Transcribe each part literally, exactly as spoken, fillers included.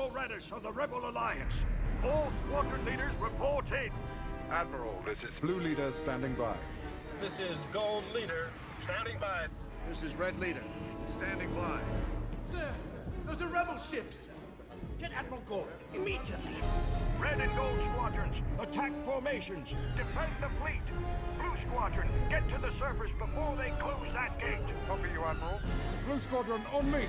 Admiral Redis of the Rebel Alliance. All squadron leaders report in. Admiral, this is Blue Leader standing by. This is Gold Leader, standing by. This is Red Leader, standing by. Sir, those are rebel ships. Get Admiral Gordon immediately. Red and Gold squadrons, attack formations. Defend the fleet. Blue squadron, get to the surface before they close that gate. Copy you, Admiral. Blue Squadron, on me!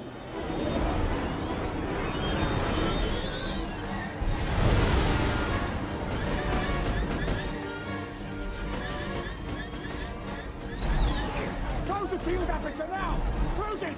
Close the field aperture now! Close it!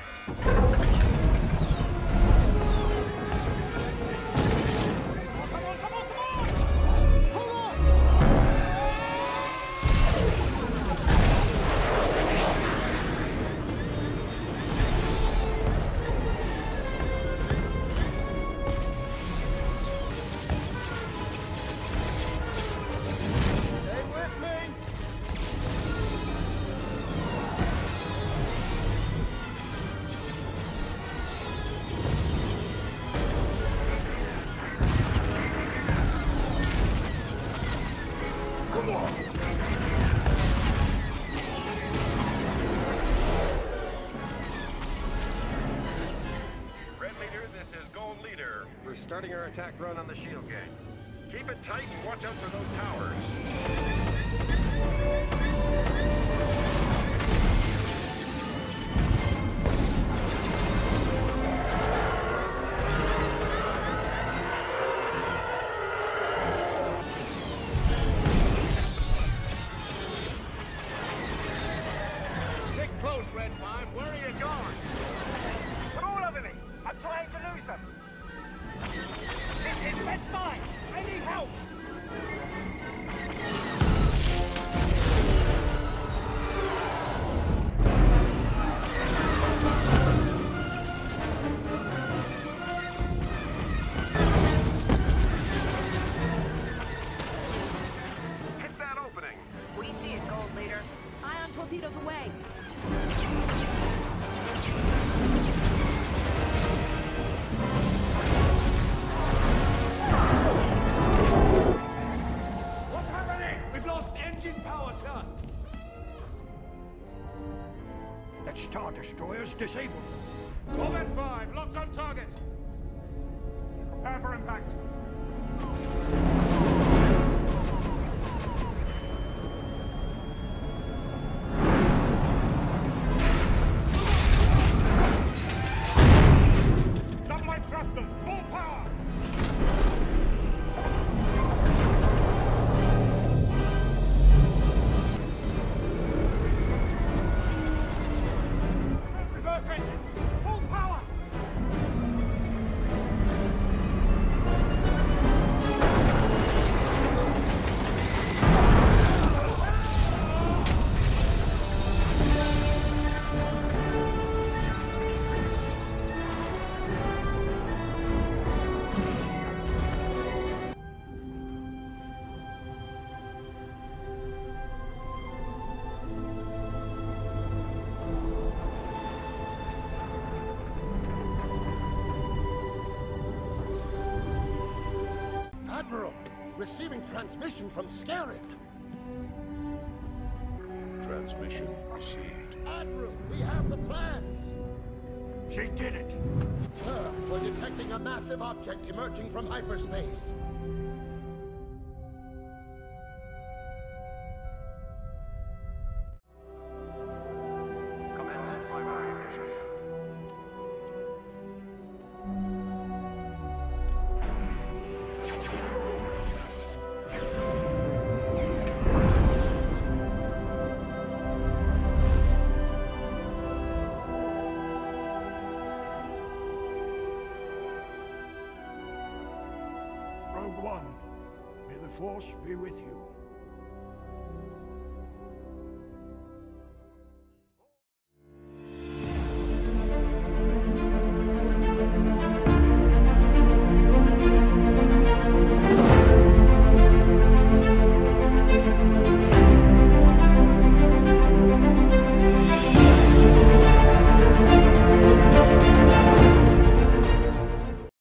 We're starting our attack run on the shield gang. Keep it tight and watch out for those towers. Stick close, Red Five. Where are you going? Put all over me. I'm trying to lose them. It's Red Five! I need help! Hit that opening. We see it, Gold Leader. Ion torpedoes away. What's happening? We've lost engine power, sir! That Star Destroyer's disabled. Corvette five, locked on target! Prepare for impact. Sublight thrusters, full power! Reverse engines, full power! Admiral, receiving transmission from Scarif. Transmission received. Admiral, we have the plans. She did it. Sir, we're detecting a massive object emerging from hyperspace. Commence primary mission. Rogue One, may the Force be with you.